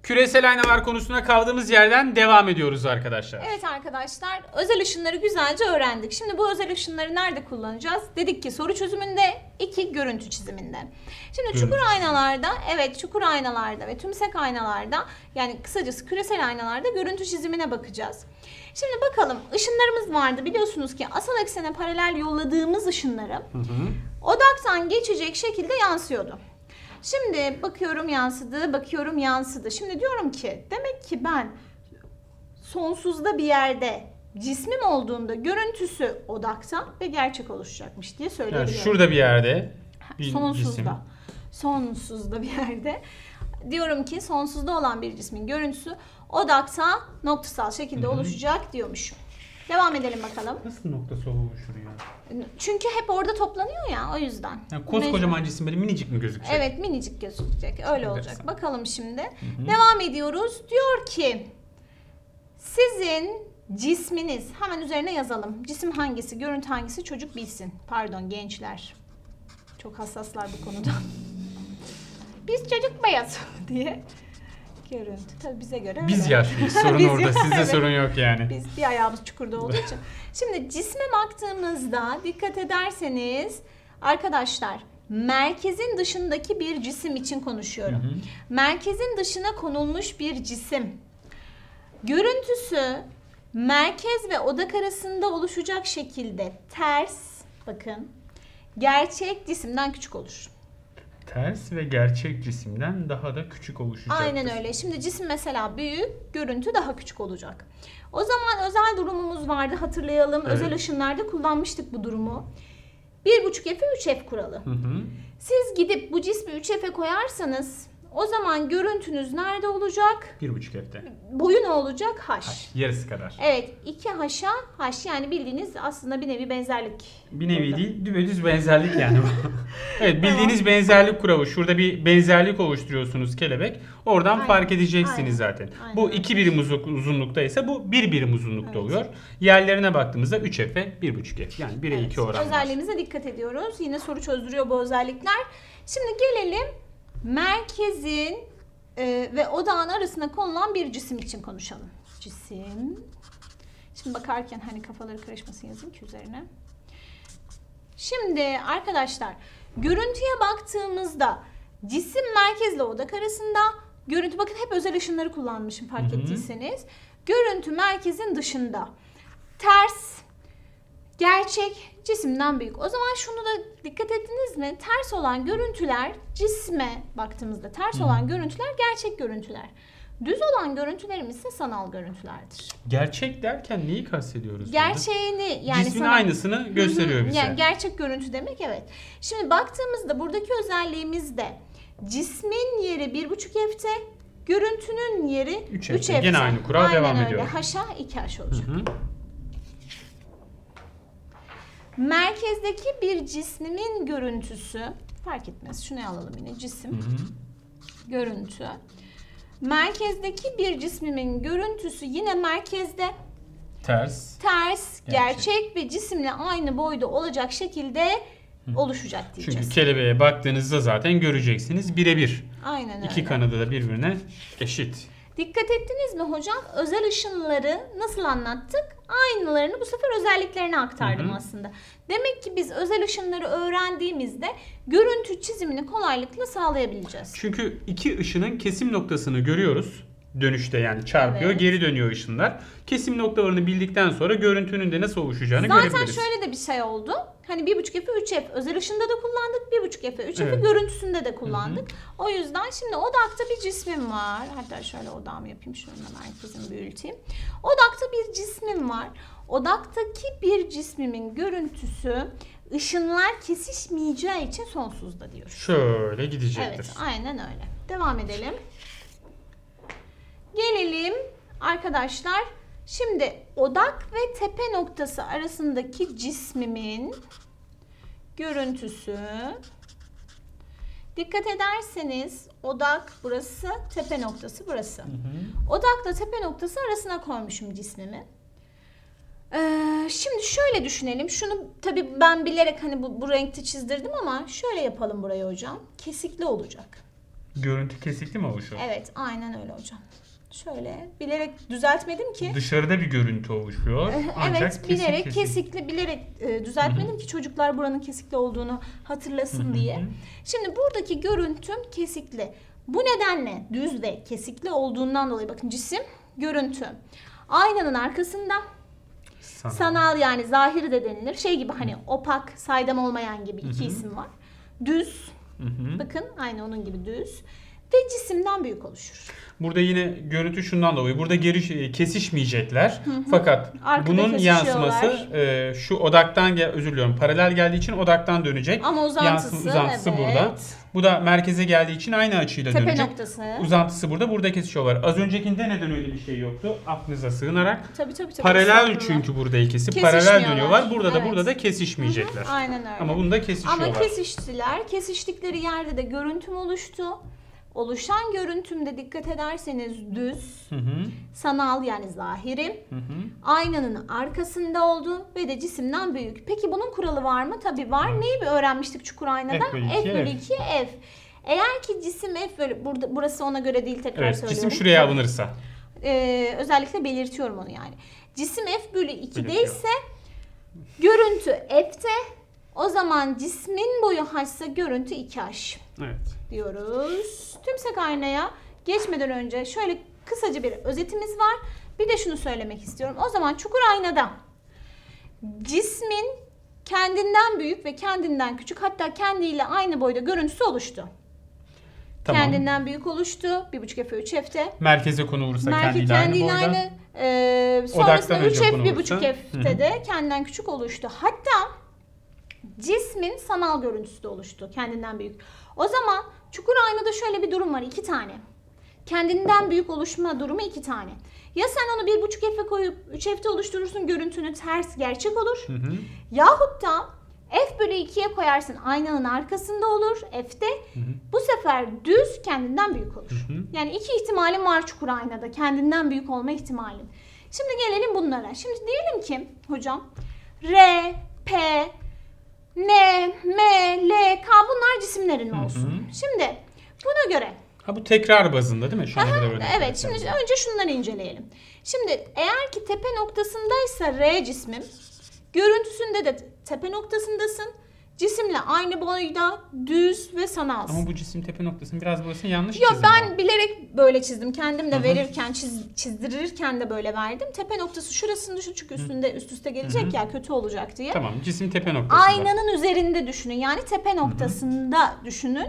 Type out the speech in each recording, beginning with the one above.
Küresel aynalar konusuna kaldığımız yerden devam ediyoruz arkadaşlar. Evet arkadaşlar, özel ışınları güzelce öğrendik. Şimdi bu özel ışınları nerede kullanacağız? Dedik ki soru çözümünde, 2 görüntü çiziminde. Şimdi çukur aynalarda, evet çukur aynalarda ve tümsek aynalarda, yani kısacası küresel aynalarda görüntü çizimine bakacağız. Şimdi bakalım, ışınlarımız vardı. Biliyorsunuz ki asal eksene paralel yolladığımız ışınları odaktan geçecek şekilde yansıyordu. Şimdi bakıyorum yansıdı, bakıyorum yansıdı. Şimdi diyorum ki demek ki ben sonsuzda bir yerde cismim olduğunda görüntüsü odakta ve gerçek oluşacakmış diye söyleyebilirim. Yani şurada bir yerde bir sonsuzda. cisim. Sonsuzda bir yerde. Diyorum ki sonsuzda olan bir cismin görüntüsü odakta noktasal şekilde oluşacak diyormuşum. Devam edelim bakalım. Nasıl noktası oluşur ya? Çünkü hep orada toplanıyor ya, o yüzden. Yani koskocaman cisim böyle minicik mi gözükecek? Evet, minicik gözükecek. Öyle olacak. Bakalım şimdi. Devam ediyoruz. Diyor ki sizin cisminiz, hemen üzerine yazalım. Cisim hangisi, görüntü hangisi çocuk bilsin. Pardon gençler. Çok hassaslar bu konuda. Biz çocuk beyaz diye. Görüntü. Tabii bize göre öyle. Biz yaşlıyız. Sorun Biz orada. Sizde evet. sorun yok yani. Biz bir ayağımız çukurda olduğu için. Şimdi cisme baktığımızda dikkat ederseniz arkadaşlar, merkezin dışındaki bir cisim için konuşuyorum. Merkezin dışına konulmuş bir cisim. Görüntüsü merkez ve odak arasında oluşacak şekilde ters, bakın, gerçek cisimden küçük olur. Ters ve gerçek cisimden daha da küçük oluşacaktır. Aynen öyle. Şimdi cisim mesela büyük, görüntü daha küçük olacak. O zaman özel durumumuz vardı, hatırlayalım. Evet. Özel ışınlarda kullanmıştık bu durumu. 1,5F'e 3F kuralı. Siz gidip bu cismi 3F'e koyarsanız o zaman görüntünüz nerede olacak? 1,5 F'te. Boyu ne olacak? H. Yarısı kadar. Evet, 2H'a H, yani bildiğiniz aslında bir nevi benzerlik. Bir nevi değil, düz benzerlik yani. Evet, bildiğiniz benzerlik kuralı. Şurada bir benzerlik oluşturuyorsunuz kelebek. Oradan Aynen. fark edeceksiniz Aynen. zaten. Aynen. Bu 2 birim uzunlukta ise bu 1 birim uzunlukta oluyor. Yerlerine baktığımızda 3F ve 1,5F. Yani 1'e 2 oran var. Özelliğimize dikkat ediyoruz. Yine soru çözdürüyor bu özellikler. Şimdi gelelim merkezin ve odağın arasına konulan bir cisim için konuşalım. Cisim. Şimdi bakarken hani kafaları karışmasın yazayım ki üzerine. Şimdi arkadaşlar, görüntüye baktığımızda cisim merkezle odak arasında, görüntü, bakın hep özel ışınları kullanmışım fark ettiyseniz. Görüntü merkezin dışında. Ters, gerçek cisimden büyük. O zaman şunu da dikkat ettiniz mi? Ters olan görüntüler, cisme baktığımızda ters olan görüntüler gerçek görüntüler. Düz olan görüntülerimiz ise sanal görüntülerdir. Gerçek derken neyi kastediyoruz? Gerçeğini, yani cismin aynısını gösteriyor bize. Yani gerçek görüntü demek, evet. Şimdi baktığımızda buradaki özelliğimizde cismin yeri 1,5F'te, görüntünün yeri 3F'te. Gene aynı kural devam ediyor. Aynen öyle. H'a 2H olacak. Merkezdeki bir cismin görüntüsü, fark etmez, şunu alalım yine, cisim, görüntü. Merkezdeki bir cismimin görüntüsü yine merkezde Ters. gerçek ve cisimle aynı boyda olacak şekilde oluşacak diyeceğiz. Çünkü kelebeğe baktığınızda zaten göreceksiniz birebir. Aynen öyle. İki kanadı da birbirine eşit. Dikkat ettiniz mi hocam? Özel ışınları nasıl anlattık? Aynılarını bu sefer özelliklerine aktardım aslında. Demek ki biz özel ışınları öğrendiğimizde görüntü çizimini kolaylıkla sağlayabileceğiz. Çünkü iki ışının kesim noktasını görüyoruz. Dönüşte yani çarpıyor, geri dönüyor ışınlar. Kesim noktalarını bildikten sonra görüntünün de nasıl oluşacağını görebiliriz. Zaten şöyle de bir şey oldu. Hani 1,5F'e 3F özel ışında da kullandık. 1,5F'e 3F'i görüntüsünde de kullandık. O yüzden şimdi odakta bir cismim var. Hatta şöyle odağımı yapayım. Şöyle merkezimi büyüteyim. Odakta bir cismim var. Odaktaki bir cismimin görüntüsü ışınlar kesişmeyeceği için sonsuzda diyoruz. Şöyle gidecektir. Evet, aynen öyle. Devam edelim. Gelelim arkadaşlar. Şimdi odak ve tepe noktası arasındaki cismimin görüntüsü. Dikkat ederseniz odak burası, tepe noktası burası. Odakla tepe noktası arasına koymuşum cismimi. Şimdi şöyle düşünelim. Şunu tabii ben bilerek hani bu renkte çizdirdim ama şöyle yapalım burayı hocam. Kesikli olacak. Görüntü kesikli mi oluşuyor? Evet, aynen öyle hocam. Şöyle bilerek düzeltmedim ki. Dışarıda bir görüntü oluşuyor. Ancak Evet, bilerek bilerek düzeltmedim ki çocuklar buranın kesikli olduğunu hatırlasın diye. Şimdi buradaki görüntüm kesikli. Bu nedenle düz ve kesikli olduğundan dolayı bakın cisim, görüntü. Aynanın arkasında sanal yani zahiri de denilir. Şey gibi hani opak, saydam olmayan gibi iki isim var. Düz. Bakın aynı onun gibi düz. Ve cisimden büyük oluşur. Burada yine görüntü şundan dolayı. Burada kesişmeyecekler. Fakat Arkada bunun kesişiyorlar. yansıması şu odaktan özür diliyorum. Paralel geldiği için odaktan dönecek. Ama uzantısı evet. burada. Bu da merkeze geldiği için aynı açıyla Tepe dönecek. noktası. Uzantısı burada. Burada kesişiyorlar. Az öncekinde neden öyle bir şey yoktu? Aklınıza sığınarak. Tabii. Paralel çünkü burada ikisi. Paralel dönüyorlar. Burada da kesişmeyecekler. Aynen öyle. Ama bunda kesişiyorlar. Ama kesiştiler. Kesiştikleri yerde de görüntüm oluştu. Oluşan görüntümde dikkat ederseniz düz, sanal yani zahiri, aynanın arkasında oldu ve de cisimden büyük. Peki bunun kuralı var mı? Tabii var. Evet. Neyi öğrenmiştik çukur aynada? F bölü 2 F. Eğer ki cisim F bölü, burası ona göre değil tekrar söylüyorum. Cisim şuraya alınırsa. Özellikle belirtiyorum onu yani. Cisim F bölü 2'de ise görüntü F'te, o zaman cismin boyu h ise görüntü 2h. Evet. Diyoruz. Tümsek aynaya geçmeden önce şöyle kısaca bir özetimiz var. Bir de şunu söylemek istiyorum. O zaman çukur aynada cismin kendinden büyük ve kendinden küçük, hatta kendiyle aynı boyda görüntüsü oluştu. Tamam. Kendinden büyük oluştu. 1,5 F 3 F'te. Merkeze konu vurursa kendiyle aynı boyda. Sonrasında 3 F 1,5 F'te de kendinden küçük oluştu. Hatta cismin sanal görüntüsü de oluştu. Kendinden büyük. O zaman çukur aynada şöyle bir durum var. 2 tane. Kendinden büyük oluşma durumu 2 tane. Ya sen onu 1,5 F'e koyup 3 F'te oluşturursun, görüntünün ters gerçek olur. Yahut da F bölü 2'ye koyarsın, aynanın arkasında olur F'te. Bu sefer düz kendinden büyük olur. Yani 2 ihtimalim var çukur aynada. Kendinden büyük olma ihtimalin. Şimdi gelelim bunlara. Şimdi diyelim ki hocam R, P, N, M, L, K bunlar cisimlerin olsun. Şimdi buna göre. Bu tekrar bazında değil mi? Şu anda evet. Şimdi önce şunları inceleyelim. Şimdi eğer ki tepe noktasındaysa R cismim, görüntüsünde de tepe noktasındasın. Cisimle aynı boyda, düz ve sanalsın. Ama bu cisim tepe noktasının biraz burası yanlış çizim. Yok ben bilerek böyle çizdim. Kendim de verirken, çizdirirken de böyle verdim. Tepe noktası şurasında şu, çünkü üst üste gelecek ya, kötü olacak diye. Tamam, cisim tepe noktasında. Aynanın üzerinde düşünün. Yani tepe noktasında düşünün.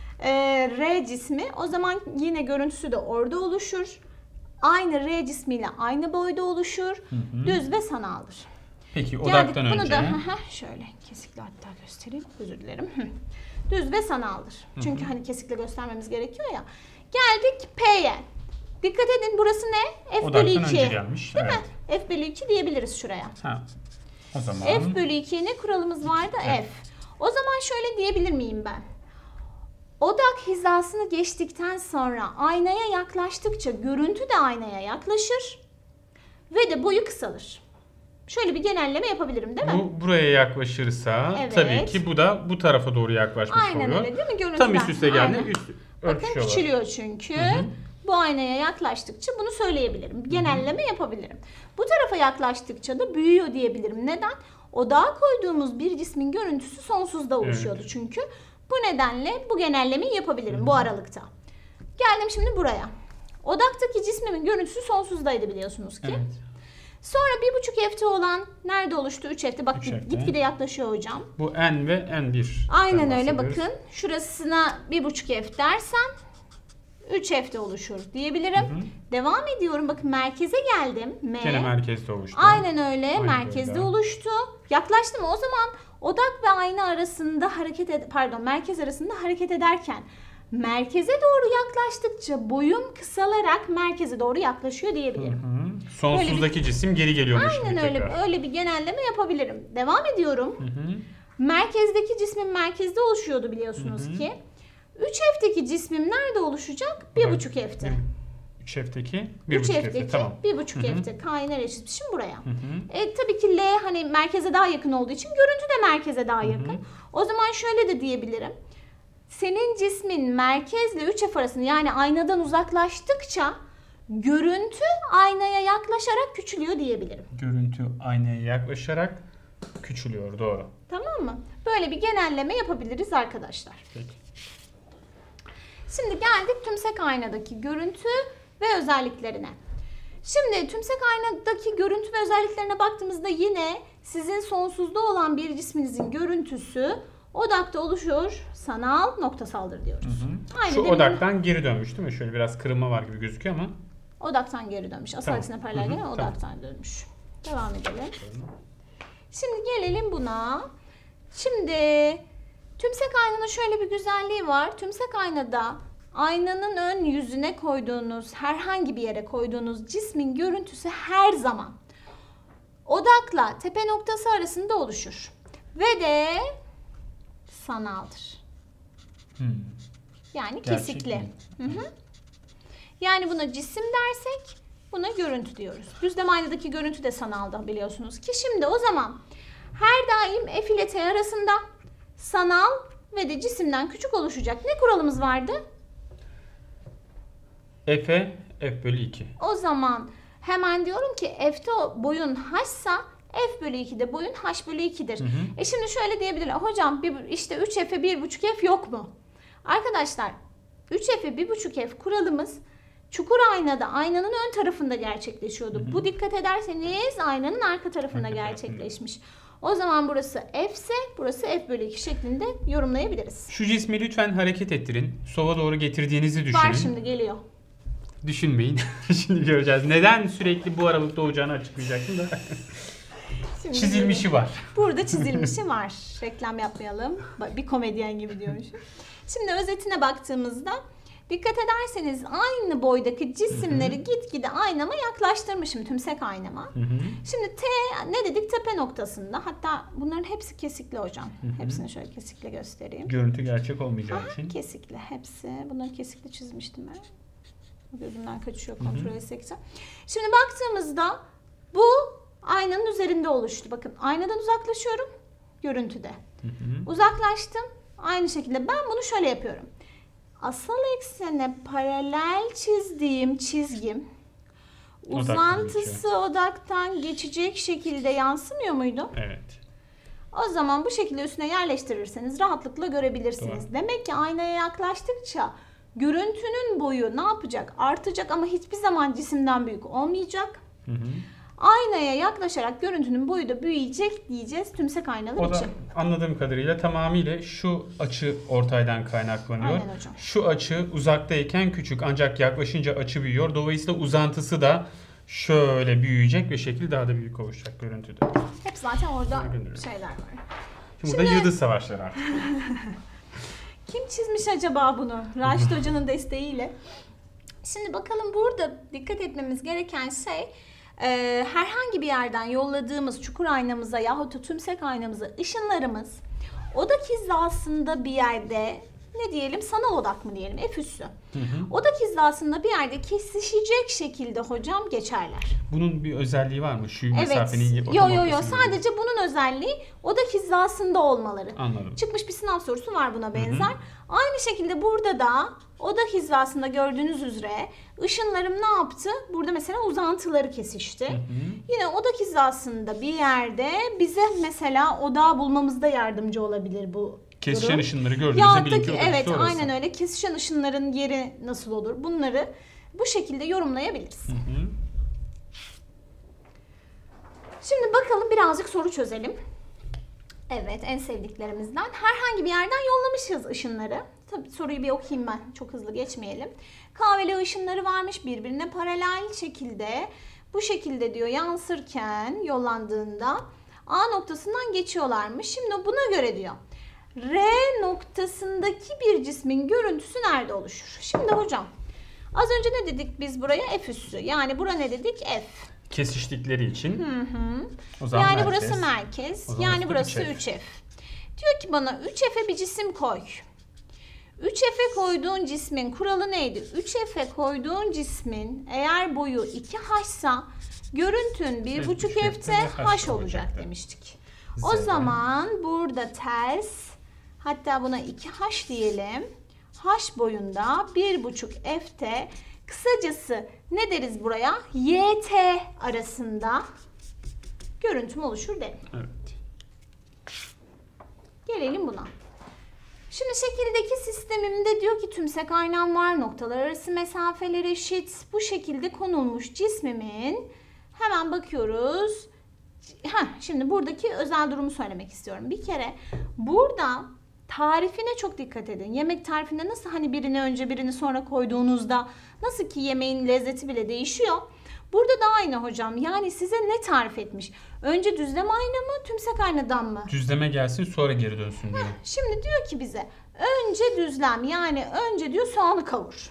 R cismi, o zaman yine görüntüsü de orada oluşur. Aynı R cismiyle aynı boyda oluşur. Düz ve sanaldır. Peki odaktan önce. Bunu da şöyle kesikli hatta göstereyim. Özür dilerim. Düz ve sanaldır. Çünkü hani kesikle göstermemiz gerekiyor ya. Geldik P'ye. Dikkat edin, burası ne? F odaktan bölü 2. önce gelmiş. Değil mi? F bölü 2 diyebiliriz şuraya. O zaman. F bölü 2'ye ne kuralımız vardı? F. O zaman şöyle diyebilir miyim ben? Odak hizasını geçtikten sonra aynaya yaklaştıkça görüntü de aynaya yaklaşır ve de boyu kısalır. Şöyle bir genelleme yapabilirim değil mi? Bu buraya yaklaşırsa tabii ki bu da bu tarafa doğru yaklaşmış oluyor. Aynen öyle değil mi? Görüntüler. Tam üst üste geldi. Bakın küçülüyor çünkü. Bu aynaya yaklaştıkça bunu söyleyebilirim. Genelleme yapabilirim. Bu tarafa yaklaştıkça da büyüyor diyebilirim. Neden? Odağa koyduğumuz bir cismin görüntüsü sonsuzda oluşuyordu çünkü. Bu nedenle bu genellemeyi yapabilirim bu aralıkta. Geldim şimdi buraya. Odaktaki cismimin görüntüsü sonsuzdaydı biliyorsunuz ki. Evet. Sonra 1,5 F'te olan nerede oluştu? 3 F'te. Bak gitgide yaklaşıyor hocam. Bu N ve N1. Aynen öyle bakın. Şurasına 1,5 F dersem 3 F'te oluşur diyebilirim. Devam ediyorum. Bakın merkeze geldim. M. Gene merkezde oluştu. Aynen öyle. Merkezde oluştu. Yaklaştım. O zaman odak ve ayna arasında merkez arasında hareket ederken merkeze doğru yaklaştıkça boyum kısalarak merkeze doğru yaklaşıyor diyebilirim. Sonsuzdaki cisim geri geliyormuş aynen gibi öyle. tekrar. Öyle bir genelleme yapabilirim. Devam ediyorum. Merkezdeki cismin merkezde oluşuyordu biliyorsunuz ki. 3 F'teki cismim nerede oluşacak? 1,5 F'te. 3 F'teki 3 1,5 F'teki F'te. Tamam. 1,5 F'te. K'yı nereye çizmişim? Buraya. Tabii ki L hani merkeze daha yakın olduğu için görüntü de merkeze daha yakın. O zaman şöyle de diyebilirim. senin cismin merkezle 3F arasında yani aynadan uzaklaştıkça görüntü aynaya yaklaşarak küçülüyor diyebilirim. Görüntü aynaya yaklaşarak küçülüyor. Doğru. Tamam mı? Böyle bir genelleme yapabiliriz arkadaşlar. Peki. Şimdi geldik tümsek aynadaki görüntü ve özelliklerine. Şimdi tümsek aynadaki görüntü ve özelliklerine baktığımızda yine sizin sonsuzda olan bir cisminizin görüntüsü odakta oluşur, sanal, noktasaldır diyoruz. Şu odaktan geri dönmüş değil mi? Şöyle biraz kırılma var gibi gözüküyor ama. Odaktan geri dönmüş. Asal aksine paralel gelen odaktan dönmüş. Devam edelim. Şimdi gelelim buna. Şimdi tümsek aynanın şöyle bir güzelliği var. Tümsek aynada aynanın ön yüzüne koyduğunuz, herhangi bir yere koyduğunuz cismin görüntüsü her zaman odakla tepe noktası arasında oluşur. Ve de sanaldır. Yani kesikli. Yani buna cisim dersek buna görüntü diyoruz. Düzlem aynadaki görüntü de sanalda biliyorsunuz ki. Şimdi o zaman her daim F ile T arasında sanal ve de cisimden küçük oluşacak. Ne kuralımız vardı? F'e F bölü 2. O zaman hemen diyorum ki F'te boyun H'sa F bölü 2'de boyun H bölü 2'dir. Şimdi şöyle diyebilirler. Hocam işte 3F'e 1,5F yok mu? Arkadaşlar 3F'e 1,5F kuralımız çukur aynada aynanın ön tarafında gerçekleşiyordu. Bu dikkat ederseniz aynanın arka tarafında gerçekleşmiş. O zaman burası F ise burası F bölü 2 şeklinde yorumlayabiliriz. Şu cismi lütfen hareket ettirin. Sova doğru getirdiğinizi düşünün. Var şimdi geliyor. Düşünmeyin. Şimdi göreceğiz. Neden sürekli bu aralıkta olacağını açıklayacaktım da. Şimdi Çizilmişi var. Burada çizilmişi var. Reklam yapmayalım. Bir komedyen gibi diyormuşum. Şimdi özetine baktığımızda dikkat ederseniz aynı boydaki cisimleri gitgide aynama yaklaştırmışım. Tümsek aynama. Şimdi T ne dedik? Tepe noktasında. Hatta bunların hepsi kesikli hocam. Hepsini şöyle kesikli göstereyim. Görüntü gerçek olmayacağı için. Kesikli hepsi. Bunları kesikli çizmiştim ben. Gözümden kaçıyor kontrol etsekse. Şimdi baktığımızda bu aynanın üzerinde oluştu. Bakın aynadan uzaklaşıyorum. Görüntüde. Uzaklaştım. Aynı şekilde ben bunu şöyle yapıyorum. Asal eksene paralel çizdiğim çizgim uzantısı odaktan geçecek şekilde yansımıyor muydu? Evet. O zaman bu şekilde üstüne yerleştirirseniz rahatlıkla görebilirsiniz. Doğru. Demek ki aynaya yaklaştıkça görüntünün boyu ne yapacak? Artacak ama hiçbir zaman cisimden büyük olmayacak. Aynaya yaklaşarak görüntünün boyu da büyüyecek diyeceğiz tümsek aynalar için. O da anladığım kadarıyla tamamıyla şu açı ortaydan kaynaklanıyor. Aynen hocam. Şu açı uzaktayken küçük ancak yaklaşınca açı büyüyor. Dolayısıyla uzantısı da şöyle büyüyecek ve şekil daha da büyük olacak görüntüde. Hep zaten orada şeyler var. Şimdi burada yıldız savaşları artık. Kim çizmiş acaba bunu? Raşit Hoca'nın desteğiyle. Şimdi bakalım burada dikkat etmemiz gereken şey herhangi bir yerden yolladığımız çukur aynamıza yahut da tümsek aynamıza ışınlarımız odak hizasında bir yerde ne diyelim sanal odak mı diyelim F üssü. Odak hizasında bir yerde kesişecek şekilde hocam geçerler. Bunun bir özelliği var mı? Şu Evet. mesafenin Yo. Sadece bunun özelliği odak hizasında olmaları. Anladım. Çıkmış bir sınav sorusu var buna benzer. Aynı şekilde burada da odak hizasında gördüğünüz üzere ışınlarım ne yaptı? Burada mesela uzantıları kesişti. Yine odak hizasında bir yerde bize mesela odağı bulmamızda yardımcı olabilir bu Kesişen durum. ışınları gördüğünüzde bilin ki odak evet işte orası. aynen öyle. Kesişen ışınların yeri nasıl olur? Bunları bu şekilde yorumlayabiliriz. Şimdi bakalım birazcık soru çözelim. Evet, en sevdiklerimizden. Herhangi bir yerden yollamışız ışınları. Tabii soruyu bir okuyayım ben. Çok hızlı geçmeyelim. Kahveli ışınları varmış birbirine paralel şekilde. Bu şekilde diyor yansırken yollandığında A noktasından geçiyorlarmış. Şimdi buna göre diyor R noktasındaki bir cismin görüntüsü nerede oluşur? Şimdi hocam az önce ne dedik biz buraya? F üssü. Yani bura ne dedik? F. Kesiştikleri için. O zaman Yani merkez. burası merkez. O zaman Yani burası 3F. 3F. Diyor ki bana 3F'e bir cisim koy. 3F'e koyduğun cismin kuralı neydi? 3F'e koyduğun cismin eğer boyu 2H'sa görüntün 1,5F'te H olacak demiştik. O zaman burada ters Hatta buna 2h diyelim. H boyunda 1,5 ft. Kısacası ne deriz buraya? YT arasında görüntüm oluşur derim. Evet. Gelelim buna. Şimdi şekildeki sistemimde diyor ki tümsek aynam var, noktalar arası mesafeler eşit. Bu şekilde konulmuş cismimin hemen bakıyoruz. Şimdi buradaki özel durumu söylemek istiyorum. Bir kere burada tarifine çok dikkat edin. Yemek tarifinde nasıl hani birini önce birini sonra koyduğunuzda nasıl ki yemeğin lezzeti bile değişiyor. Burada da aynı hocam. Yani size ne tarif etmiş? Önce düzlem ayna mı, tümsek aynadan mı? Düzleme gelsin sonra geri dönsün diyor. Şimdi diyor ki bize önce düzlem, yani önce diyor soğanı kavur.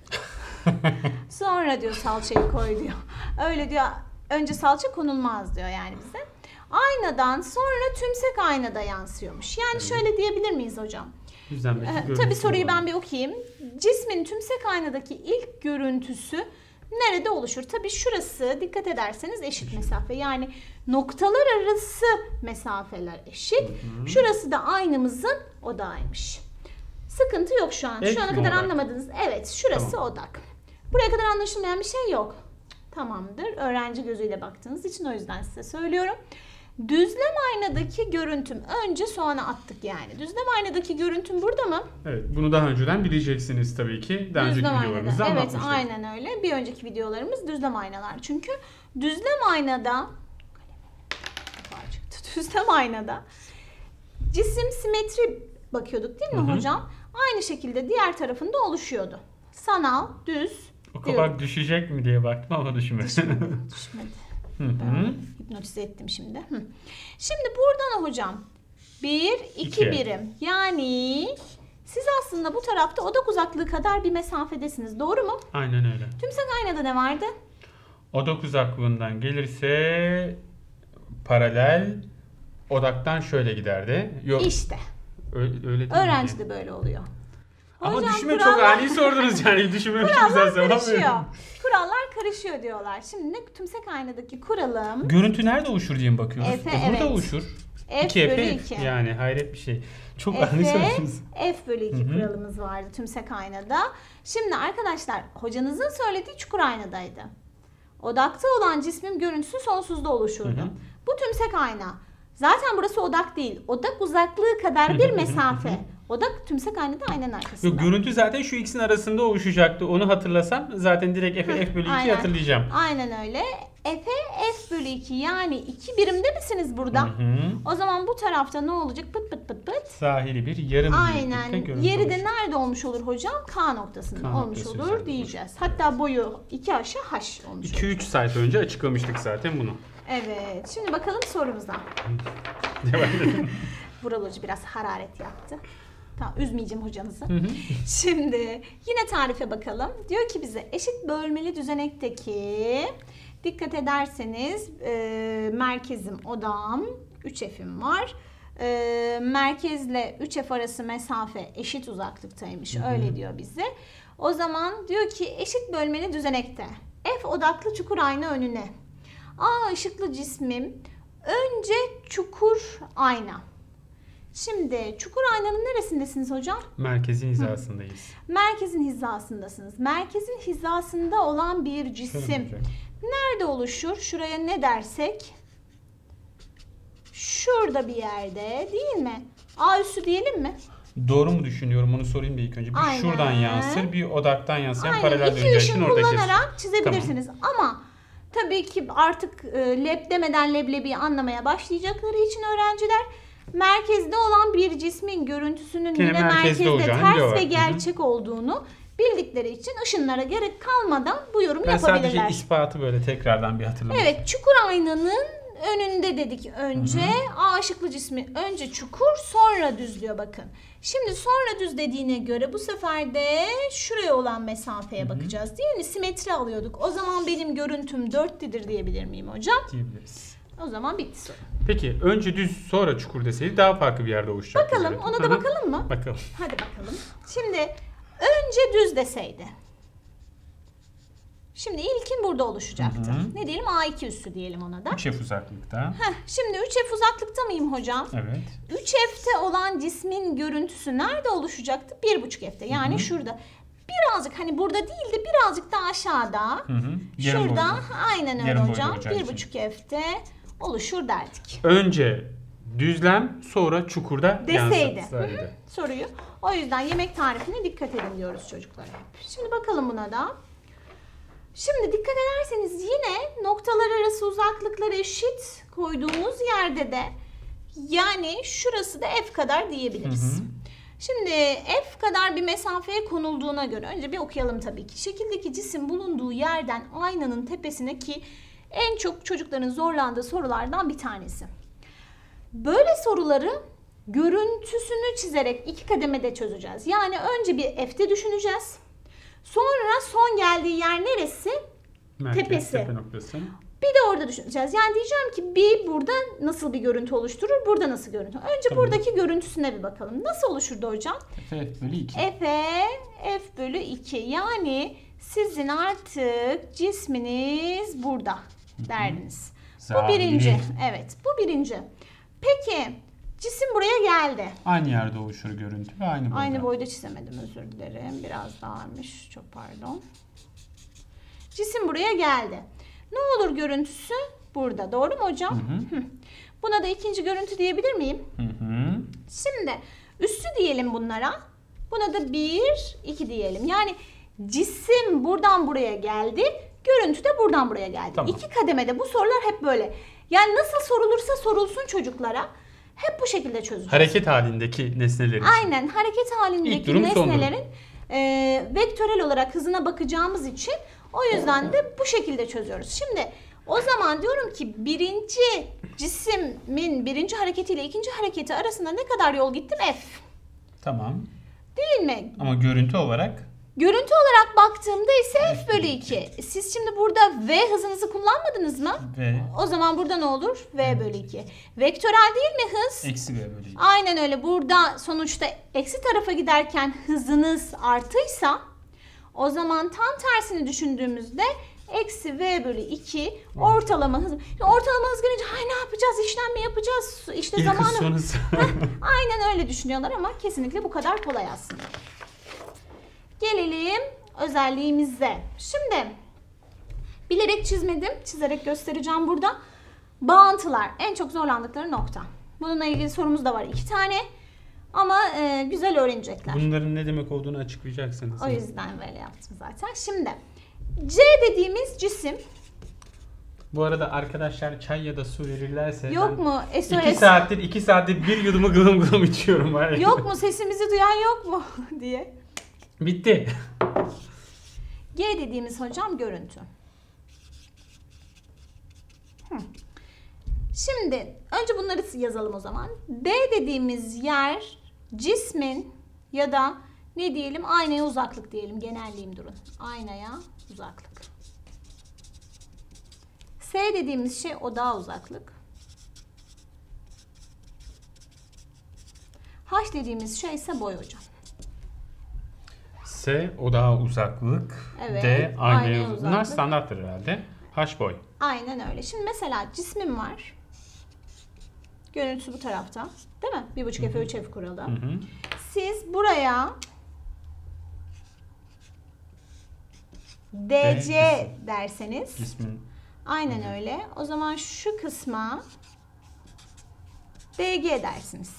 Sonra diyor salçayı koy diyor. Öyle diyor. Önce salça konulmaz diyor yani bize. Aynadan sonra tümsek aynada yansıyormuş. Yani şöyle diyebilir miyiz hocam? Tabii soruyu ben bir okuyayım. Cismin tümsek aynadaki ilk görüntüsü nerede oluşur? Tabii şurası dikkat ederseniz eşit mesafe. Yani noktalar arası mesafeler eşit. Şurası da aynamızın odağıymış. Sıkıntı yok şu an. Şu ana kadar anlamadınız. Evet, şurası odak. Buraya kadar anlaşılmayan bir şey yok. Tamamdır. Öğrenci gözüyle baktığınız için o yüzden size söylüyorum. Düzlem aynadaki görüntüm. Önce soğanı attık yani. Düzlem aynadaki görüntüm burada mı? Evet. Bunu daha önceden bileceksiniz tabii ki. Daha önceki videolarımızda anlatmıştık. Evet, aynen öyle. Bir önceki videolarımız düzlem aynalar. Çünkü düzlem aynada cisim simetri bakıyorduk değil mi hocam? Aynı şekilde diğer tarafında oluşuyordu. Sanal, düz. O kapak düşecek mi diye baktım ama düşmedi. Düşmedi. Ben hipnotize ettim şimdi. Şimdi buradan hocam 1, 2 birim. Yani siz aslında bu tarafta odak uzaklığı kadar bir mesafedesiniz. Doğru mu? Aynen öyle. Tümsek aynada ne vardı? Odak uzaklığından gelirse paralel odaktan şöyle giderdi. Yok. İşte. Öyle değil Öğrenci mi? de böyle oluyor. Ama hocam, düşme çok ani sordunuz yani. Düşünmem için güzel karışıyor. Kurallar karışıyor diyorlar. Şimdi ne tümsek aynadaki kuralım? Görüntü nerede oluşur diye mi bakıyoruz? Burada oluşur. F bölü 2. Yani hayret bir şey. Çok ani sordunuz. F bölü 2 kuralımız vardı tümsek aynada. Şimdi arkadaşlar hocanızın söylediği çukur aynadaydı. Odakta olan cismin görüntüsü sonsuzda oluşurdu. Bu tümsek ayna. Zaten burası odak değil. Odak uzaklığı kadar bir mesafe. Odak tümsek aynada aynanın arkasında. Yok, görüntü zaten şu ikisinin arasında oluşacaktı. Onu hatırlasam zaten direkt F bölü 2'yi hatırlayacağım. Aynen öyle. F bölü 2 yani 2 birimde misiniz burada? O zaman bu tarafta ne olacak? Pıt pıt pıt pıt. Sahili bir yarım aynen. Yeri de nerede olmuş olur hocam? K noktasında olmuş olur diyeceğiz. Hatta boyu 2 aşağı H olmuş 2-3 sayfa önce açıklamıştık zaten bunu. Evet. Şimdi bakalım sorumuza. Vural Hoca biraz hararet yaptı. Tamam, üzmeyeceğim hocamızı. Şimdi yine tarife bakalım. Diyor ki bize eşit bölmeli düzenekteki, dikkat ederseniz merkezim odağım 3F'im var. Merkezle 3F arası mesafe eşit uzaklıktaymış. Öyle diyor bize. O zaman diyor ki eşit bölmeli düzenekte F odaklı çukur ayna önüne. A ışıklı cismim önce çukur ayna. Şimdi çukur aynanın neresindesiniz hocam? Merkezin hizasındayız. Merkezin hizasındasınız. Merkezin hizasında olan bir cisim nerede oluşur? Şuraya ne dersek? Şurada bir yerde değil mi? A üssü diyelim mi? Doğru mu düşünüyorum? Onu sorayım bir ilk önce. Bir şuradan yansır, bir odaktan yansıyan paralel döneceği için orada kesir. kullanarak çizebilirsiniz. Ama tabii ki artık leb demeden leblebiyi anlamaya başlayacakları için öğrenciler merkezde olan bir cismin görüntüsünün yine merkezde ters ve gerçek olduğunu bildikleri için ışınlara gerek kalmadan bu yorumu yapabilirler. Ben sadece ispatı böyle tekrardan bir hatırlamak. Evet, çukur aynanın önünde dedik önce. A ışıklı cismi önce çukur sonra düz diyor bakın. Şimdi sonra düz dediğine göre bu sefer de şuraya olan mesafeye bakacağız değil mi? Simetri alıyorduk. O zaman benim görüntüm 4'tidir diyebilir miyim hocam? Diyebiliriz. O zaman bitti soru. Peki önce düz sonra çukur deseydi daha farklı bir yerde oluşacak. Bakalım ona da bakalım mı? Bakalım. Hadi bakalım. Şimdi önce düz deseydi. Şimdi ilkin burada oluşacaktı. Hı hı. Ne diyelim? A2 üssü diyelim ona da. 3F uzaklıkta. Şimdi 3F uzaklıkta mıyım hocam? Evet. 3F'te olan cismin görüntüsü nerede oluşacaktı? 1,5F'te. Yani şurada. Birazcık hani burada değil de birazcık daha aşağıda. Hı hı. Yarım Şurada boyda. aynen öyle Yarım boyda hocam. olacağı için. 1,5F'te oluşur derdik. Önce düzlem, sonra çukurda Deseydi. yansıtsaydı. Soruyu. O yüzden yemek tarifine dikkat edin diyoruz çocuklara hep. Şimdi bakalım buna da. Şimdi dikkat ederseniz yine noktalar arası uzaklıklar eşit koyduğumuz yerde de yani şurası da F kadar diyebiliriz. Hı hı. Şimdi F kadar bir mesafeye konulduğuna göre önce bir okuyalım tabii ki. Şekildeki cisim bulunduğu yerden aynanın tepesine ki en çok çocukların zorlandığı sorulardan bir tanesi. Böyle soruları görüntüsünü çizerek 2 kademede çözeceğiz. Yani önce bir F'te düşüneceğiz. Sonra son geldiği yer neresi? Merkez, Tepesi. tepe noktası. Bir de orada düşüneceğiz. Yani diyeceğim ki bir burada nasıl bir görüntü oluşturur, burada nasıl görüntü? Önce Tabii. buradaki görüntüsüne bir bakalım. Nasıl oluşurdu hocam? F bölü 2. F bölü 2. Yani sizin artık cisminiz burada derdiniz. Bu Zahiri. birinci. Evet, bu birinci. Peki, cisim buraya geldi. Aynı yerde oluşur görüntü ve aynı boyda. Aynı boyda çizemedim, özür dilerim. Biraz dağılmış, çok pardon. Cisim buraya geldi. Ne olur görüntüsü? Burada, doğru mu hocam? Hı hı. Buna da ikinci görüntü diyebilir miyim? Hı hı. Şimdi üssü diyelim bunlara. Buna da 1, 2 diyelim. Yani cisim buradan buraya geldi. Görüntü de buradan buraya geldi. Tamam. 2 kademede bu sorular hep böyle. Yani nasıl sorulursa sorulsun çocuklara. Hep bu şekilde çözeceğiz. Hareket halindeki nesneler için. Aynen hareket İlk halindeki durum, son durum. nesnelerin vektörel olarak hızına bakacağımız için o yüzden de bu şekilde çözüyoruz. Şimdi o zaman diyorum ki birinci cismin birinci hareketiyle ikinci hareketi arasında ne kadar yol gittim? F. Tamam. Değil mi? Ama görüntü olarak Görüntü olarak baktığımda ise F bölü 2. Siz şimdi burada V hızınızı kullanmadınız mı? V O zaman burada ne olur? V bölü 2. Vektörel değil mi hız? eksi V bölü 2. Aynen öyle. Burada sonuçta eksi tarafa giderken hızınız artıysa o zaman tam tersini düşündüğümüzde eksi V bölü 2 ortalama hız. Ortalama hız gelince ne yapacağız? İşlem mi yapacağız? İşte İlk hız, son zamanı. hız. Aynen öyle düşünüyorlar ama kesinlikle bu kadar kolay aslında. Gelelim özelliğimize. Şimdi bilerek çizmedim. Çizerek göstereceğim burada. Bağıntılar en çok zorlandıkları nokta. Bununla ilgili sorumuz da var 2 tane. Ama güzel öğrenecekler. Bunların ne demek olduğunu açıklayacaksınız. O yüzden böyle yaptım zaten. Şimdi C dediğimiz cisim. Bu arada arkadaşlar çay ya da su verirlerse Yok ben mu? 2 SOS. saattir bir yudumu gılım gılım içiyorum var ya. Yok mu? Sesimizi duyan yok mu? diye. Bitti. G dediğimiz hocam görüntü. Şimdi önce bunları yazalım o zaman. D dediğimiz yer cismin ya da ne diyelim aynaya uzaklık diyelim. Genelleyeyim durun. Aynaya uzaklık. S dediğimiz şey odağa uzaklık. H dediğimiz şey ise boy hocam. S odağa uzaklık. Evet, D aynaya aynaya uzaklık. Bunlar uzaklık. standarttır herhalde. H boy. Aynen öyle. Şimdi mesela cismim var. Görüntüsü bu tarafta. Değil mi? 1,5 F 3 F kuralı. Hı hı. Siz buraya DC derseniz İsmin aynen öyle. O zaman şu kısma DG dersiniz.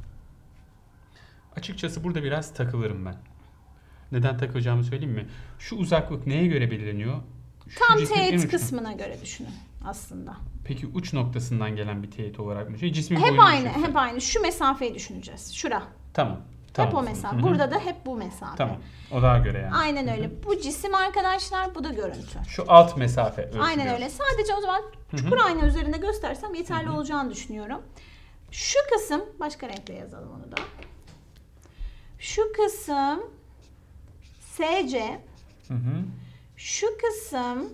Açıkçası burada biraz takılırım ben. Neden takılacağımı söyleyeyim mi? Şu uzaklık neye göre belirleniyor? Şu Tam cismin en teğet uç kısmına göre düşünün aslında. Peki uç noktasından gelen bir teğet olarak mı? Cismin Hep boyunu aynı, düşürse. hep aynı. Şu mesafeyi düşüneceğiz. Şura. Tamam. Hep o mesafe. Hı hı. Burada da hep bu mesafe. Tamam. Odağa göre yani. Aynen öyle. Bu cisim arkadaşlar, bu da görüntü. Şu alt mesafe ölçülüyor. Aynen öyle. Sadece o zaman çukur ayna üzerinde göstersem yeterli olacağını düşünüyorum. Şu kısım, başka renkle yazalım onu da. Şu kısım SC, Hı hı. şu kısım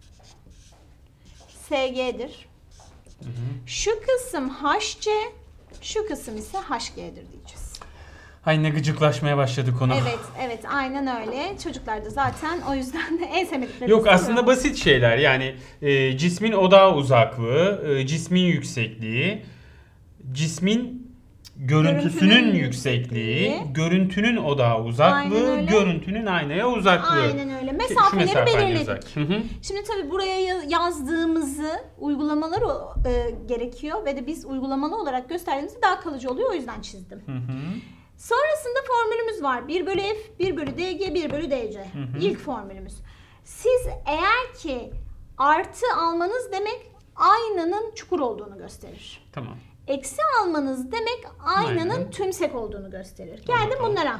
SG'dir. Şu kısım HC, şu kısım ise HG'dir diyeceğiz. Ay ne gıcıklaşmaya başladı konu. Evet aynen öyle. Çocuklar da zaten o yüzden de en sevmedikleri. Yok aslında basit şeyler yani cismin odağa uzaklığı, cismin yüksekliği, cismin görüntüsünün yüksekliği, görüntünün odağa uzaklığı, görüntünün aynaya uzaklığı. Aynen öyle. Mesafeleri belirledik. Hı. Şimdi tabii buraya yazdığımızı uygulamalar gerekiyor ve de biz uygulamalı olarak gösterdiğimizde daha kalıcı oluyor. O yüzden çizdim. Sonrasında formülümüz var. 1 bölü f, 1 bölü dg, 1 bölü dc. İlk formülümüz. Siz eğer ki artı almanız demek aynanın çukur olduğunu gösterir. Tamam. Eksi almanız demek aynanın tümsek olduğunu gösterir. Geldim bunlara.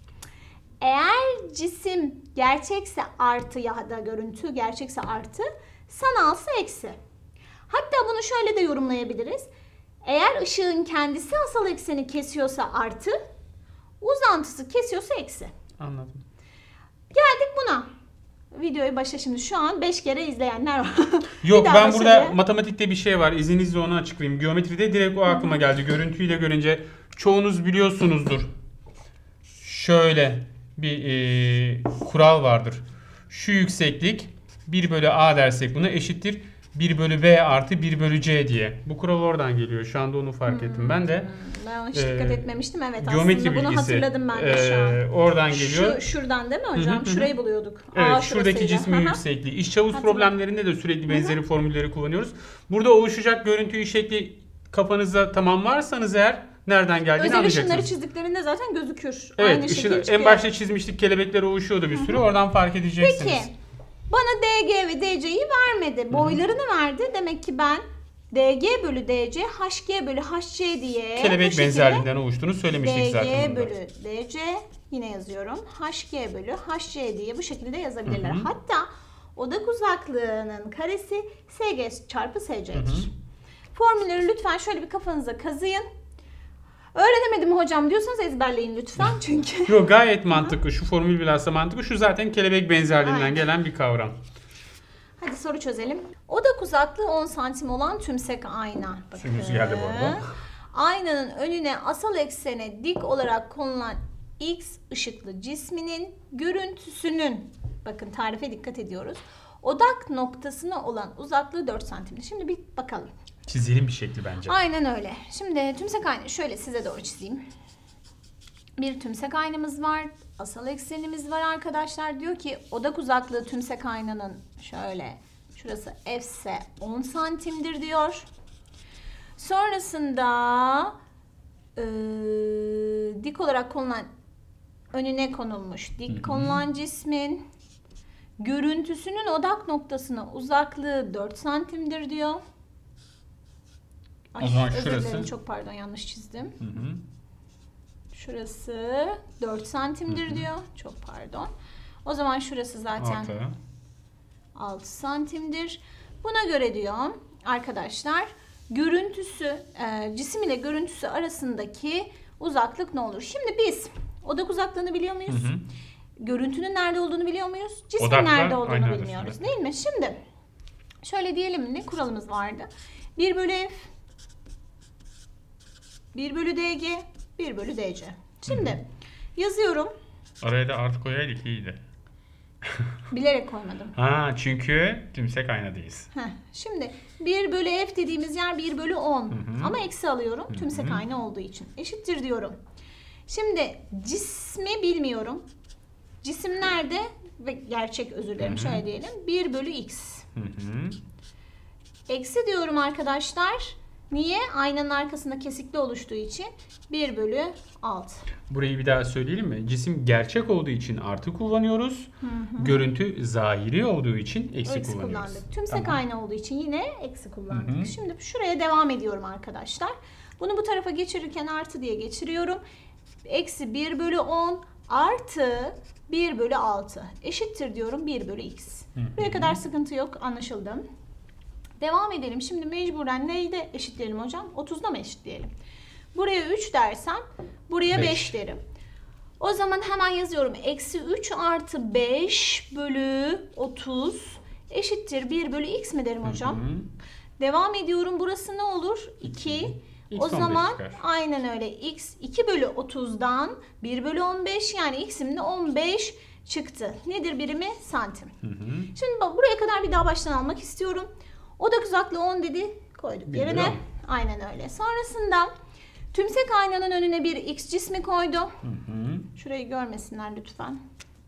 Eğer cisim gerçekse artı ya da görüntü gerçekse artı, sanalsa eksi. Hatta bunu şöyle de yorumlayabiliriz. Eğer ışığın kendisi asal ekseni kesiyorsa artı, uzantısı kesiyorsa eksi. Anladım. Geldik buna. Videoyu başla şimdi. Şu an 5 kere izleyenler var. Yok ben burada matematikte bir şey var. İzninizle onu açıklayayım. Geometride direkt o aklıma geldi. Görüntüyle görünce çoğunuz biliyorsunuzdur. Şöyle bir kural vardır. Şu yükseklik 1 bölü a dersek buna eşittir 1 bölü b artı 1 bölü c diye. Bu kural oradan geliyor. Şu anda onu fark ettim. Ben de ben ona hiç dikkat etmemiştim. Evet geometri aslında bunu bilgisi, hatırladım ben de şu an. Oradan geliyor. Şuradan değil mi hocam? Şurayı buluyorduk. Evet, şuradaki cismin yüksekliği. İç çavuş problemlerinde de sürekli benzeri formülleri kullanıyoruz. Burada oluşacak görüntü şekli kafanızda tamamlarsanız eğer nereden geldiğini özel anlayacaksınız. ışınları çizdiklerinde zaten gözükür. Evet, aynı şekil çıkıyor. en başta çizmiştik, kelebekler oluşuyordu bir sürü. Oradan fark edeceksiniz. Peki, bana DG ve DC'yi vermedi. Boylarını verdi. Demek ki ben DG bölü DC, HG bölü HC diye kelebek benzerliğinden oluştuğunu söylemiştik zaten. DG bölü DC yine yazıyorum. HG bölü HC diye bu şekilde yazabilirler. Hatta odak uzaklığının karesi SG çarpı SC'dir. Formülleri lütfen şöyle bir kafanıza kazıyın. Öğrenemedim hocam diyorsanız ezberleyin lütfen çünkü. Yok gayet mantıklı. Şu formül bilhassa mantıklı. Şu zaten kelebek benzerliğinden gelen bir kavram. Hadi soru çözelim. Odak uzaklığı 10 santim olan tümsek ayna. Sümüz geldi bu arada. Aynanın önüne asal eksene dik olarak konulan X ışıklı cisminin görüntüsünün, bakın tarife dikkat ediyoruz, odak noktasına olan uzaklığı 4 santimdir. Şimdi bir bakalım. Çizelim bir şekli bence. Aynen öyle. Şimdi tümsek ayna şöyle size doğru çizeyim. Bir tümsek aynamız var. Asal eksenimiz var arkadaşlar. Diyor ki odak uzaklığı tümsek aynanın şöyle şurası F ise 10 santimdir diyor. Sonrasında dik olarak konulan önüne konulmuş dik konulan cismin görüntüsünün odak noktasına uzaklığı 4 santimdir diyor. O zaman özür şurası. dilerim, çok pardon yanlış çizdim. Şurası 4 santimdir diyor. Çok pardon. O zaman şurası zaten 6 santimdir. Buna göre diyor arkadaşlar görüntüsü cisim ile görüntüsü arasındaki uzaklık ne olur? Şimdi biz odak uzaklığını biliyor muyuz? Görüntünün nerede olduğunu biliyor muyuz? Cismin nerede olduğunu bilmiyoruz. Değil mi? Şimdi şöyle diyelim, ne kuralımız vardı? 1 bölü F, 1 bölü DG, 1 bölü DC. Şimdi yazıyorum. Araya da artı koyaydık iyiydi. Bilerek koymadım. Ha, çünkü tümsek aynadayız. Şimdi 1 bölü F dediğimiz yer 1 bölü 10. Ama eksi alıyorum. Tümsek ayna olduğu için. Eşittir diyorum. Şimdi cismi bilmiyorum. Cisim nerede? Ve gerçek, özür dilerim. Şöyle diyelim. 1 bölü X. Eksi diyorum arkadaşlar. Niye? Aynanın arkasında kesikli oluştuğu için 1 bölü 6. Burayı bir daha söyleyelim mi? Cisim gerçek olduğu için artı kullanıyoruz. Görüntü zahiri olduğu için eksi kullanıyoruz. Kullandık. Tümsek ayna olduğu için yine eksi kullandık. Şimdi şuraya devam ediyorum arkadaşlar. Bunu bu tarafa geçirirken artı diye geçiriyorum. Eksi 1 bölü 10 artı 1 bölü 6 eşittir diyorum 1 bölü X. Buraya kadar sıkıntı yok, anlaşıldı. Devam edelim. Şimdi mecburen neydi eşitleyelim hocam? 30'da mı eşitleyelim? Buraya 3 dersem buraya 5 derim. O zaman hemen yazıyorum. Eksi 3 artı 5 bölü 30 eşittir 1 bölü X mi derim hocam? Devam ediyorum. Burası ne olur? 2. X O 15 zaman çıkar. aynen öyle. X 2 bölü 30'dan 1 bölü 15 yani x'imin de 15 çıktı. Nedir birimi? Santim. Şimdi bak buraya kadar bir daha baştan almak istiyorum. Odak uzaklığı 10 dedi. Koyduk 1 yerine. bölü 10. Aynen öyle. Sonrasında tümsek aynanın önüne bir x cismi koydu. Şurayı görmesinler lütfen.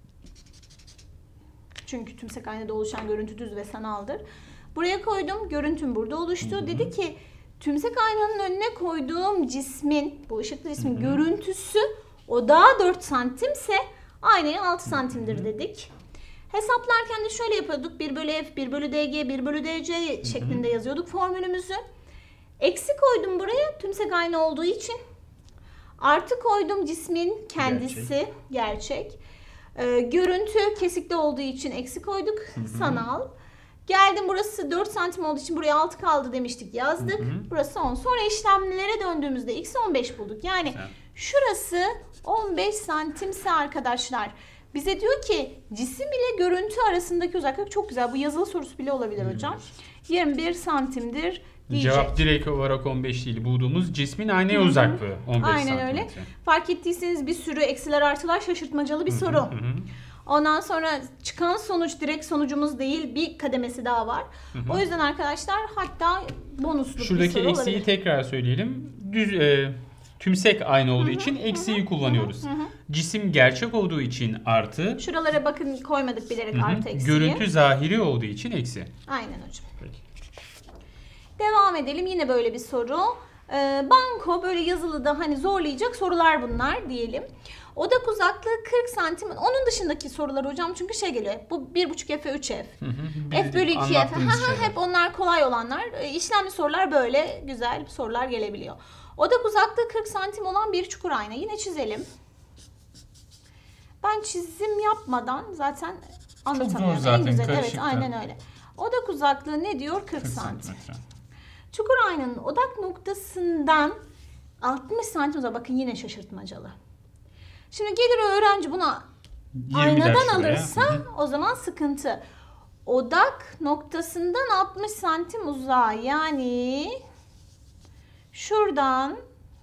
Çünkü tümsek aynada oluşan görüntü düz ve sanaldır. Buraya koydum. Görüntüm burada oluştu. Dedi ki tümsek aynanın önüne koyduğum cismin, bu ışıklı cismin görüntüsü odağa 4 santimse aynaya 6 santimdir dedik. Hesaplarken de şöyle yapıyorduk. 1 bölü f, 1 bölü dg, 1 bölü dc şeklinde yazıyorduk formülümüzü. Eksi koydum buraya tümsek ayna olduğu için. Artı koydum cismin kendisi gerçek. Görüntü kesikli olduğu için eksi koyduk. Sanal. Geldim burası 4 santim olduğu için buraya 6 kaldı demiştik yazdık. Burası 10. Sonra işlemlere döndüğümüzde x 15 bulduk. Yani şurası 15 santimse arkadaşlar bize diyor ki cisim ile görüntü arasındaki uzaklık çok güzel. Bu yazılı sorusu bile olabilir hocam. 21 santimdir diyecek. Cevap direkt olarak 15 değil. Bulduğumuz cismin aynaya uzaklığı 15 Aynen santimetre. öyle. Fark ettiyseniz bir sürü eksiler artılar şaşırtmacalı bir soru. Ondan sonra çıkan sonuç direkt sonucumuz değil, bir kademesi daha var. O yüzden arkadaşlar hatta bonuslu Şuradaki bir soru eksiği olabilir. tekrar söyleyelim. Tümsek ayna olduğu için eksiği kullanıyoruz. Cisim gerçek olduğu için artı. Şuralara bakın koymadık bilerek artı eksiği. Görüntü zahiri olduğu için eksi. Aynen hocam. Peki. Devam edelim. Yine böyle bir soru. Banko böyle yazılıda hani zorlayacak sorular bunlar diyelim. Odak uzaklığı 40 santim. Onun dışındaki sorular hocam çünkü şey geliyor. Bu 1,5 F'e 3 F. F bölü 2 F. Hep onlar kolay olanlar. İşlemli sorular böyle güzel sorular gelebiliyor. Odak uzaklığı 40 santim olan bir çukur ayna. Yine çizelim. Ben çizim yapmadan zaten anlatamıyorum. Çok zor zaten, En güzel. Evet karışık da. aynen öyle. Odak uzaklığı ne diyor? 40 santim. Çukur aynanın odak noktasından 60 santim uzak. Bakın yine şaşırtmacalı. Şimdi gelir öğrenci buna 20 aynadan der şuraya. alırsa o zaman sıkıntı. Odak noktasından 60 santim uzağa yani şuradan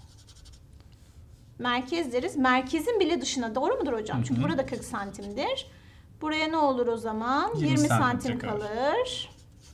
merkez deriz. Merkezin bile dışına. Doğru mudur hocam? Çünkü burada 40 santimdir. Buraya ne olur o zaman? 20 santim kalır.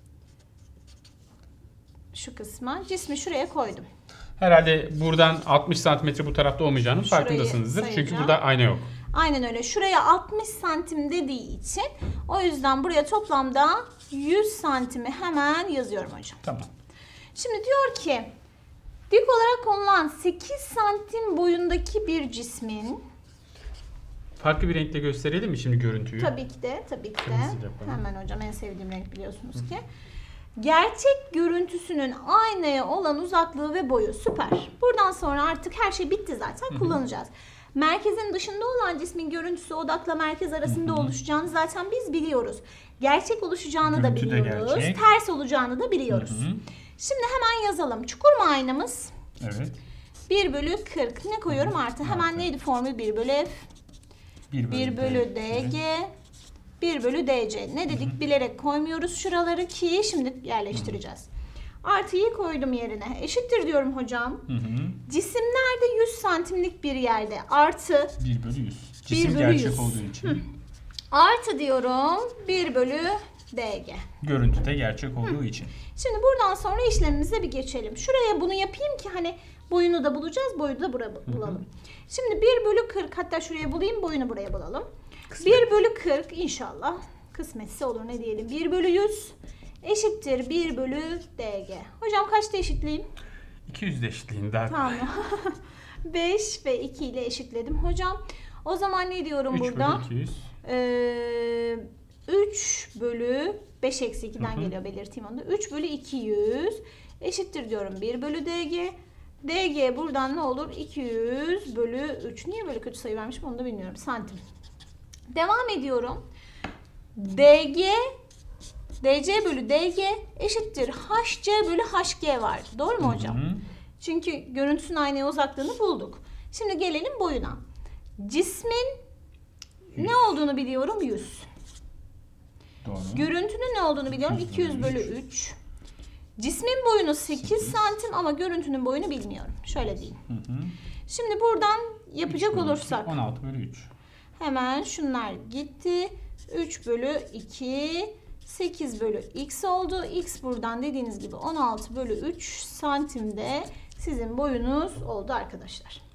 Şu kısma. Cismi şuraya koydum. Herhalde buradan 60 santimetre bu tarafta olmayacağının Şurayı farkındasınızdır. Çünkü sayacağım. burada ayna yok. Aynen öyle. Şuraya 60 santim dediği için o yüzden buraya toplamda 100 santimi hemen yazıyorum hocam. Tamam. Şimdi diyor ki dik olarak konulan 8 santim boyundaki bir cismin Farklı bir renkle gösterelim mi şimdi görüntüyü? tabii ki de Kırmızı yapalım. hemen hocam en sevdiğim renk biliyorsunuz ki. Gerçek görüntüsünün aynaya olan uzaklığı ve boyu. Süper. Buradan sonra artık her şey bitti zaten. Kullanacağız. Merkezin dışında olan cismin görüntüsü odakla merkez arasında oluşacağını zaten biz biliyoruz. Gerçek oluşacağını Görüntü da de biliyoruz. gerçek. Ters olacağını da biliyoruz. Şimdi hemen yazalım. Çukur mu aynamız? Evet. 1 bölü 40. Ne koyuyorum? Artı. Hemen neydi formül? 1 bölü F. 1 bölü DG. 1 bölü DC. Ne dedik? Bilerek koymuyoruz şuraları ki şimdi yerleştireceğiz. Artıyı koydum yerine. Eşittir diyorum hocam. Cisim nerede? 100 santimlik bir yerde. Artı. 1 bölü 100. Cisim bölü gerçek 100. olduğu için. Artı diyorum. 1 bölü DG. Görüntü de gerçek olduğu için. Şimdi buradan sonra işlemimize bir geçelim. Şuraya bunu yapayım ki hani boyunu da bulacağız. Boyu da buraya bulalım. Şimdi 1 bölü 40 hatta şuraya bulayım. Boyunu buraya bulalım. 1 bölü 40 inşallah. Kısmetse olur ne diyelim. 1 bölü 100 eşittir 1 bölü DG. Hocam kaçta eşitleyeyim? 200 de eşitliğin daha. Tamam. 5 ve 2 ile eşitledim hocam. O zaman ne diyorum 3 burada? bölü 200. 3 bölü 5 eksi 2'den geliyor belirteyim onu da. 3 bölü 200 eşittir diyorum 1 bölü DG. DG buradan ne olur? 200 bölü 3. Niye böyle kötü sayı vermişim onu da bilmiyorum. Santim. Devam ediyorum. DC bölü DG eşittir HC bölü HG var. Doğru mu hocam? Çünkü görüntüsünün aynaya uzaklığını bulduk. Şimdi gelelim boyuna. Cismin ne olduğunu biliyorum 100. Doğru. Görüntünün ne olduğunu biliyorum 200 bölü 3. Cismin boyunu 8 santim ama görüntünün boyunu bilmiyorum. Şöyle diyeyim. Şimdi buradan yapacak olursak. 16 bölü 3. Hemen şunlar gitti. 3 bölü 2, 8 bölü x oldu. X buradan dediğiniz gibi 16 bölü 3 santimde sizin boyunuz oldu arkadaşlar.